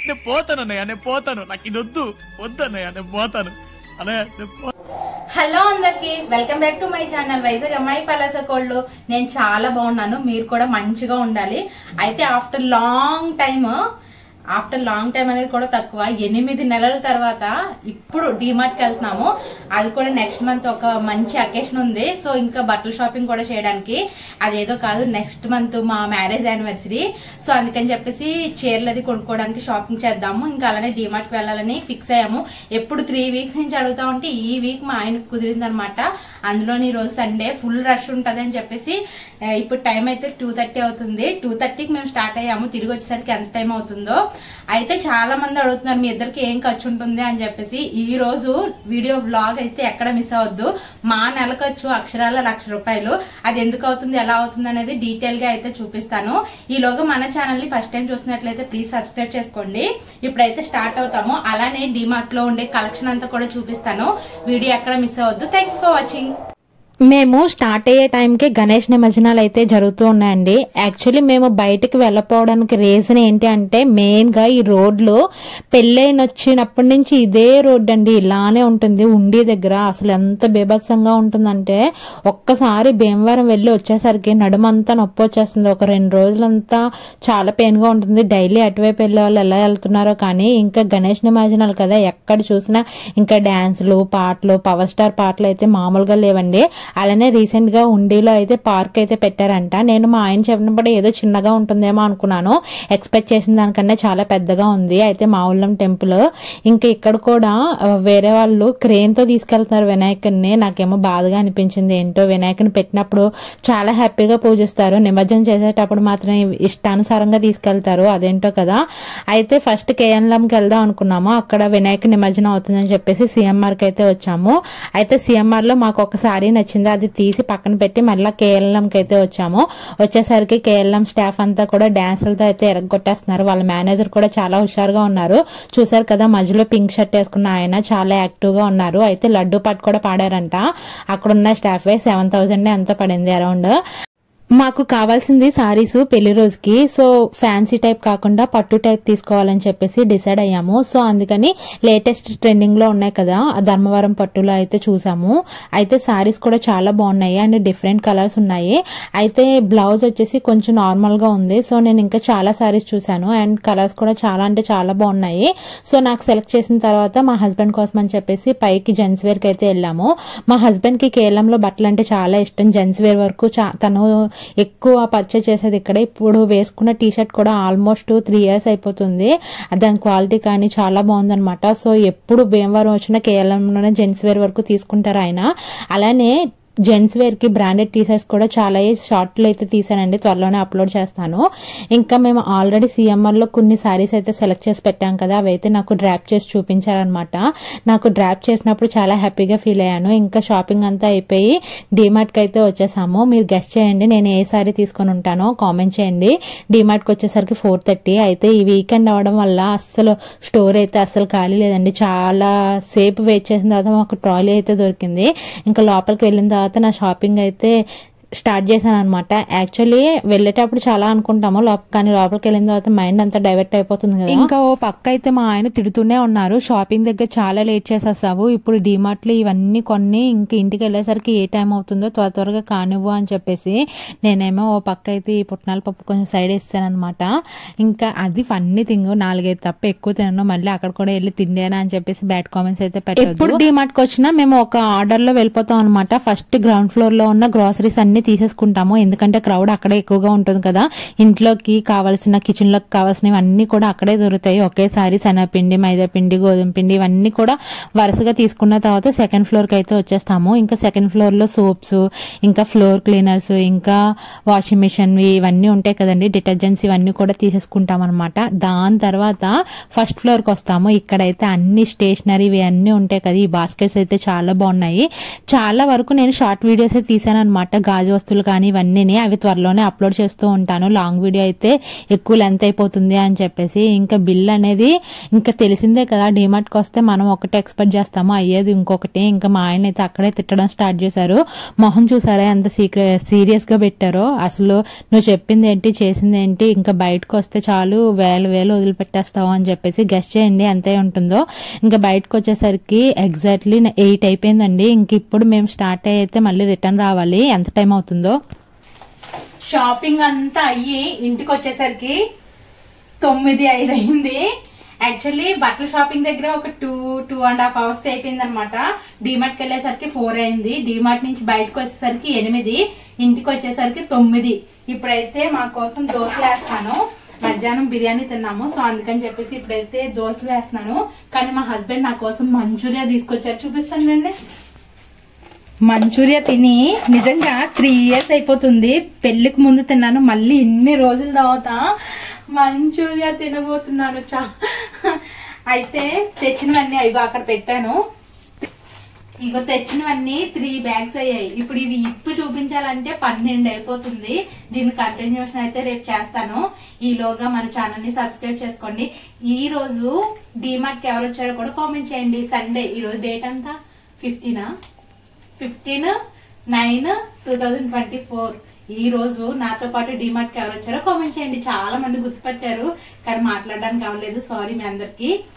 నేను పోతాను అన్నయ్య, నేను పోతాను, నాకు ఇది వద్దు అన్నయ్య, నేను పోతాను అన్నయ్య. హలో అందరికి, welcome back to my channel Vizag అమ్మాయి పలాస కోళ్ళు. నేను చాలా బాగున్నాను, మీరు కూడా మంచిగా ఉండాలి. అయితే ఆఫ్టర్ లాంగ్ టైమ్ అనేది కూడా తక్కువ 8 నెలల తర్వాత ఇప్పుడు డిమార్ట్కి వెళ్తున్నాము. అది కూడా నెక్స్ట్ మంత్ ఒక మంచి అకేషన్ ఉంది. సో ఇంకా బట్టల షాపింగ్ కూడా చేయడానికి, అదేదో కాదు నెక్స్ట్ మంత్ మా మ్యారేజ్ యానివర్సరీ. సో అందుకని చెప్పేసి చీరలు అది కొనుక్కోవడానికి షాపింగ్ చేద్దాము. ఇంకా అలానే డిమార్ట్కి వెళ్ళాలని ఫిక్స్ అయ్యాము. ఎప్పుడు 3 వీక్స్ నుంచి అడుగుతా ఉంటే ఈ వీక్ మా ఆయనకు కుదిరింది అనమాట. అందులోని ఈరోజు సండే ఫుల్ రష్ ఉంటుంది అని చెప్పేసి ఇప్పుడు టైం అయితే 2:30 అవుతుంది. 2:30కి మేము స్టార్ట్ అయ్యాము. తిరిగి వచ్చేసరికి ఎంత టైం అవుతుందో. అయితే చాలా మంది అడుగుతున్నారు మీ ఇద్దరికి ఏం ఖర్చు ఉంటుంది అని చెప్పేసి. ఈ రోజు వీడియో వ్లాగ్ అయితే ఎక్కడ మిస్ అవ్వద్దు. మా నెల ఖర్చు అక్షరాల 1,00,000 రూపాయలు. అది ఎందుకు అవుతుంది, ఎలా అవుతుంది అనేది డీటెయిల్ గా అయితే చూపిస్తాను. ఈలోగా మన ఛానల్ ని ఫస్ట్ టైం చూసినట్లయితే ప్లీజ్ సబ్స్క్రైబ్ చేసుకోండి. ఇప్పుడైతే స్టార్ట్ అవుతాము. అలానే డిమార్ట్ లో ఉండే కలెక్షన్ అంతా కూడా చూపిస్తాను. వీడియో ఎక్కడ మిస్ అవ్వద్దు. Thank you for watching. మేము స్టార్ట్ అయ్యే టైంకి గణేష్ నిమజ్జనాలు అయితే జరుగుతూ ఉన్నాయండి. యాక్చువల్లీ మేము బయటకు వెళ్ళకపోవడానికి రీజన్ ఏంటి అంటే మెయిన్ గా ఈ రోడ్లు పెళ్ళైన వచ్చినప్పటి నుంచి ఇదే రోడ్ అండి, ఇలానే ఉంటుంది. ఉండి దగ్గర అసలు ఎంత బీభత్సంగా ఉంటుందంటే ఒక్కసారి భీమవరం వెళ్ళి వచ్చేసరికి నడుమంతా నొప్పి వచ్చేస్తుంది. ఒక 2 రోజులంతా చాలా పెయిన్ గా ఉంటుంది. డైలీ అటువైపు వెళ్ళే వాళ్ళు ఎలా వెళ్తున్నారో కానీ ఇంకా గణేష్ నిమజ్జనాలు కదా, ఎక్కడ చూసినా ఇంకా డాన్సులు, పాటలు, పవర్ స్టార్ పాటలు అయితే మామూలుగా లేవండి. అలానే రీసెంట్ గా ఉండిలో అయితే పార్క్ అయితే పెట్టారంట. నేను మా ఆయన చెప్పినప్పుడు ఏదో చిన్నగా ఉంటుందేమో అనుకున్నాను. ఎక్స్పెక్ట్ చేసిన దానికన్నా చాలా పెద్దగా ఉంది. అయితే మావుళ్ళం టెంపుల్. ఇంకా ఇక్కడ కూడా వేరే వాళ్ళు క్రేన్ తో తీసుకెళ్తున్నారు వినాయకుడిని. నాకేమో బాధగా అనిపించింది. ఏంటో వినాయకుని పెట్టినప్పుడు చాలా హ్యాపీగా పూజిస్తారు, నిమజ్జనం చేసేటప్పుడు మాత్రం ఇష్టానుసారంగా తీసుకెళ్తారు. అదేంటో కదా. అయితే ఫస్ట్ కేఎన్ఎంకి వెళ్దాం అనుకున్నాము. అక్కడ వినాయక నిమజ్జనం అవుతుందని చెప్పేసి సిఎంఆర్ కి అయితే వచ్చాము. అయితే సిఎంఆర్ లో మాకు ఒక సారీ నచ్చింది. అది తీసి పక్కన పెట్టి మళ్ళీ కేఎల్ఎంకి అయితే వచ్చాము. వచ్చేసరికి కేఎల్ఎం స్టాఫ్ అంతా కూడా డాన్సులతో అయితే ఎరగొట్టేస్తున్నారు. వాళ్ళ మేనేజర్ కూడా చాలా హుషారుగా ఉన్నారు. చూసారు కదా, మధ్యలో పింక్ షర్ట్ వేసుకున్న ఆయన చాలా యాక్టివ్ గా ఉన్నారు. అయితే లడ్డూ పాట కూడా పాడారంట. అక్కడున్న స్టాఫ్ 7,000 ఎంత పడింది అరౌండ్. మాకు కావాల్సింది సారీస్ పెళ్లి రోజుకి. సో ఫ్యాన్సీ టైప్ కాకుండా పట్టు టైప్ తీసుకోవాలని చెప్పేసి డిసైడ్ అయ్యాము. సో అందుకని లేటెస్ట్ ట్రెండింగ్ లో ఉన్నాయి కదా, ధర్మవరం పట్టులో అయితే చూసాము. అయితే సారీస్ కూడా చాలా బాగున్నాయి అండ్ డిఫరెంట్ కలర్స్ ఉన్నాయి. అయితే బ్లౌజ్ వచ్చేసి కొంచెం నార్మల్ గా ఉంది. సో నేను ఇంకా చాలా సారీస్ చూసాను అండ్ కలర్స్ కూడా చాలా అంటే చాలా బాగున్నాయి. సో నాకు సెలెక్ట్ చేసిన తర్వాత మా హస్బెండ్ కోసం అని చెప్పేసి పైకి జెంట్స్ వేర్ కి అయితే వెళ్ళాము. మా హస్బెండ్ కి కేరళంలో బట్టలు అంటే చాలా ఇష్టం. జెంట్స్ వేర్ వరకు తను ఎక్కువ పర్చేస్ చేసేది ఇక్కడ. ఇప్పుడు వేసుకున్న టీ షర్ట్ కూడా ఆల్మోస్ట్ 3 years అయిపోతుంది. దాని క్వాలిటీ కానీ చాలా బాగుందనమాట. సో ఎప్పుడు భీమవరం వచ్చిన కేరళంలోనే జెంట్స్ వేర్ వరకు తీసుకుంటారు ఆయన. అలానే జెంట్స్ వేర్ కి బ్రాండెడ్ టీ షర్ట్స్ కూడా చాలా షార్ట్లు అయితే తీసానండి, త్వరలోనే అప్లోడ్ చేస్తాను. ఇంకా మేము ఆల్రెడీ సిఎంఆర్ లో కొన్ని సారీస్ అయితే సెలెక్ట్ చేసి పెట్టాం కదా, అవైతే నాకు డ్రాప్ చేసి చూపించారనమాట. నాకు డ్రాప్ చేసినప్పుడు చాలా హ్యాపీగా ఫీల్ అయ్యాను. ఇంకా షాపింగ్ అంతా అయిపోయి డిమార్ట్ కి అయితే వచ్చేసాము. మీరు గెస్ట్ చేయండి నేను ఏ సారీ తీసుకొని ఉంటానో కామెంట్ చేయండి. డిమార్ట్ కి వచ్చేసరికి 4:30. అయితే ఈ వీకెండ్ అవడం వల్ల అస్సలు స్టోర్ అయితే అస్సలు ఖాళీ లేదండి. చాలా సేపు వెయిట్ చేసిన తర్వాత మాకు ట్రాలీ అయితే దొరికింది. ఇంకా లోపలికి వెళ్ళిన తర్వాత నా షాపింగ్ అయితే స్టార్ట్ చేశాను అనమాట. యాక్చువల్లీ వెళ్ళేటప్పుడు చాలా అనుకుంటాము, కానీ లోపలికి వెళ్ళిన తర్వాత మైండ్ అంతా డైవర్ట్ అయిపోతుంది కదా. ఇంకా ఓ పక్క అయితే మా ఆయన తిడుతూనే ఉన్నారు, షాపింగ్ దగ్గర చాలా లేట్ చేసేస్తావు, ఇప్పుడు డిమార్ట్ లో ఇవన్నీ కొన్ని ఇంక ఇంటికి వెళ్ళేసరికి ఏ టైం అవుతుందో త్వరగా కానివ్వు అని చెప్పేసి. నేనేమో ఓ పక్క అయితే ఈ పుట్నాల పప్పు కొంచెం సైడ్ వేస్తాను అనమాట. ఇంకా అది ఫన్నీ థింగ్, 4-5 తప్ప ఎక్కువ తినను, మళ్ళీ అక్కడ కూడా వెళ్ళి తిండేనా అని చెప్పేసి బ్యాడ్ కామెంట్స్ అయితే పెట్టారు. ఇప్పుడు డిమార్ట్ కి వచ్చినా మేము ఒక ఆర్డర్ లో వెళ్ళిపోతాం అనమాట. ఫస్ట్ గ్రౌండ్ ఫ్లోర్ లో ఉన్న గ్రాసరీస్ అన్ని తీసేసుకుంటాము, ఎందుకంటే క్రౌడ్ అక్కడే ఎక్కువగా ఉంటుంది కదా. ఇంట్లోకి కావాల్సిన, కిచెన్ లోకి కావాల్సినవి అన్ని కూడా అక్కడే దొరుకుతాయి ఒకేసారి. శనగపిండి, మైదాపిండి, గోధుమ పిండి ఇవన్నీ కూడా వరుసగా తీసుకున్న తర్వాత సెకండ్ ఫ్లోర్ కి అయితే వచ్చేస్తాము. ఇంకా సెకండ్ ఫ్లోర్ లో సోప్స్, ఇంకా ఫ్లోర్ క్లీనర్స్, ఇంకా వాషింగ్ మిషన్ ఇవన్నీ ఉంటాయి కదండి, డిటర్జెంట్స్ ఇవన్నీ కూడా తీసేసుకుంటాం అనమాట. దాని తర్వాత ఫస్ట్ ఫ్లోర్ కి వస్తాము. ఇక్కడైతే అన్ని స్టేషనరీ ఇవి అన్ని ఉంటాయి కదా. ఈ బాస్కెట్స్ అయితే చాలా బాగున్నాయి. చాలా వరకు నేను షార్ట్ వీడియోస్ తీసాను అనమాట. గాజు గాజు వస్తువులు కానీ ఇవన్నీ అవి త్వరలోనే అప్లోడ్ చేస్తూ ఉంటాను. లాంగ్ వీడియో అయితే ఎక్కువ లెంత్ అయిపోతుంది అని చెప్పేసి. ఇంకా బిల్ అనేది ఇంకా తెలిసిందే కదా, డిమార్ట్కి వస్తే మనం ఒకటి ఎక్స్పెక్ట్ చేస్తాము, అయ్యేది ఇంకొకటి. ఇంకా మా ఆయన అయితే అక్కడే తిట్టడం స్టార్ట్ చేశారు. మొహం చూసారా ఎంత సీరియస్ గా పెట్టారో. అసలు నువ్వు చెప్పింది ఏంటి చేసింది ఏంటి, ఇంకా బయటకు వస్తే చాలు వేలు వదిలిపెట్టేస్తావు అని చెప్పేసి. గెస్ట్ చేయండి ఎంత ఉంటుందో. ఇంకా బయటకు వచ్చేసరికి ఎగ్జాక్ట్లీ 8 అయిపోయిందండి. ఇంక ఇప్పుడు మేము స్టార్ట్ అయితే మళ్ళీ రిటర్న్ రావాలి. ఎంత టైం అవుతుందో. షాపింగ్ అంతా అయ్యి ఇంటికి వచ్చేసరికి 9:05 అయింది. యాక్చువల్లీ బట్టల షాపింగ్ దగ్గర ఒక 2.5 అవర్స్ అయిపోయింది అనమాట. డిమార్ట్కి వెళ్ళేసరికి 4 అయింది. డిమార్ట్ నుంచి బయటకు వచ్చేసరికి 8, ఇంటికి వచ్చేసరికి 9. ఇప్పుడైతే మా కోసం దోశలు వేస్తాను. మధ్యాహ్నం బిర్యానీ తిన్నాము, సో అందుకని చెప్పేసి ఇప్పుడైతే దోశలు వేస్తున్నాను. కానీ మా హస్బెండ్ నా కోసం మంచూరియా తీసుకొచ్చారు, చూపిస్తాను రండి. మంచూరియా తిని నిజంగా 3 years అయిపోతుంది. పెళ్లికి ముందు తిన్నాను, మళ్ళీ ఇన్ని రోజుల తర్వాత మంచూరియా తినబోతున్నాను. అయితే తెచ్చినవన్నీ అయ్యో అక్కడ పెట్టాను. ఇగో తెచ్చినవన్నీ 3 bags అయ్యాయి. ఇప్పుడు ఇవి ఇప్పు చూపించాలంటే 12 అయిపోతుంది. దీని కంటిన్యూషన్ అయితే రేపు చేస్తాను. ఈలోగా మన ఛానల్ ని సబ్స్క్రైబ్ చేసుకోండి. ఈ రోజు డిమార్ట్ కి ఎవరు వచ్చారో కూడా కామెంట్ చేయండి. సండే, ఈ రోజు డేట్ అంతా 15/9/2024. ఈ రోజు నాతో పాటు డిమార్ట్ కి ఎవరు వచ్చారో కామెంట్ చేయండి. చాలా మంది గుర్తుపట్టారు కానీ మాట్లాడడానికి అవ్వలేదు, సారీ మీ అందరికి.